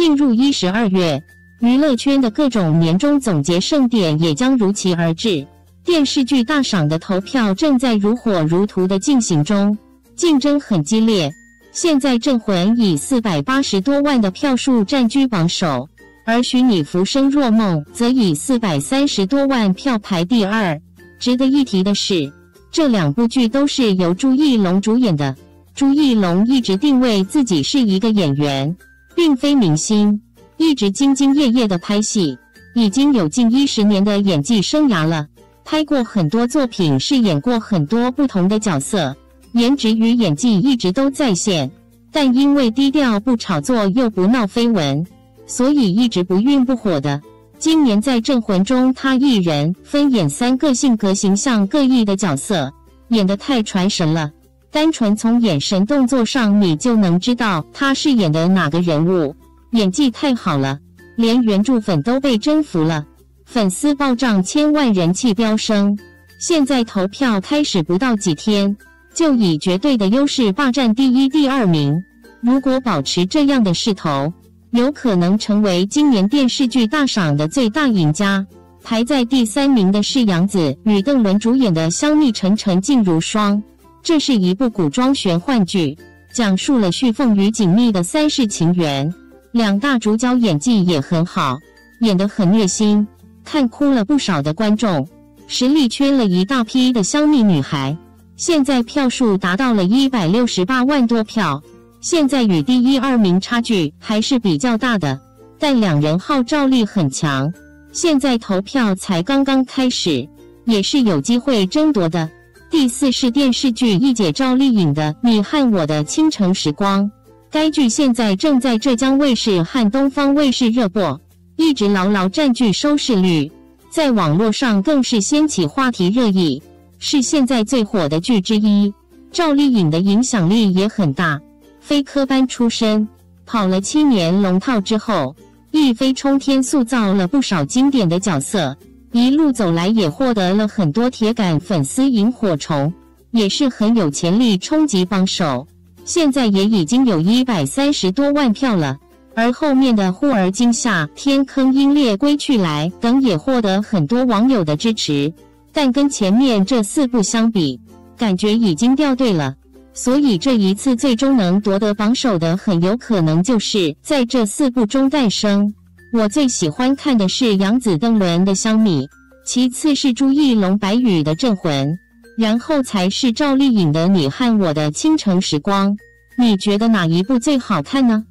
进入12月，娱乐圈的各种年终总结盛典也将如期而至。电视剧大赏的投票正在如火如荼的进行中，竞争很激烈。现在《镇魂》以480多万的票数占据榜首，而《许你浮生若梦》则以430多万票排第二。值得一提的是，这两部剧都是由朱一龙主演的。朱一龙一直定位自己是一个演员，并非明星，一直兢兢业业的拍戏，已经有近10年的演技生涯了。拍过很多作品，饰演过很多不同的角色，颜值与演技一直都在线，但因为低调不炒作又不闹绯闻，所以一直不愠不火的。今年在《镇魂》中，他一人分演3个性格形象各异的角色，演得太传神了。单纯从眼神动作上，你就能知道他是演的哪个人物，演技太好了，连原著粉都被征服了。粉丝暴涨，1000万人气飙升。现在投票开始不到几天，就以绝对的优势霸占第1、第2名。如果保持这样的势头，有可能成为今年电视剧大赏的最大赢家。排在第3名的是杨紫与邓伦主演的《香蜜沉沉烬如霜》，这是一部古装玄幻剧，讲述了旭凤与锦觅的3世情缘。两大主角演技也很好，演得很虐心，看哭了不少的观众，实力圈了一大批的香蜜女孩。现在票数达到了168万多票，现在与第1、2名差距还是比较大的，但两人号召力很强。现在投票才刚刚开始，也是有机会争夺的。第4是电视剧《一姐》赵丽颖的《你和我的倾城时光》，该剧现在正在浙江卫视和东方卫视热播，一直牢牢占据收视率，在网络上更是掀起话题热议，是现在最火的剧之一。赵丽颖的影响力也很大，非科班出身，跑了7年龙套之后，一飞冲天，塑造了不少经典的角色，一路走来也获得了很多铁杆粉丝萤火虫，也是很有潜力冲击榜首。现在也已经有130多万票了，而后面的《忽而今夏》《天坑鹰猎归去来》等也获得很多网友的支持，但跟前面这4部相比，感觉已经掉队了。所以这一次最终能夺得榜首的，很有可能就是在这4部中诞生。我最喜欢看的是杨紫邓伦的《香蜜》，其次是朱一龙白宇的《镇魂》，然后才是赵丽颖的《你和我的倾城时光》。你觉得哪一部最好看呢？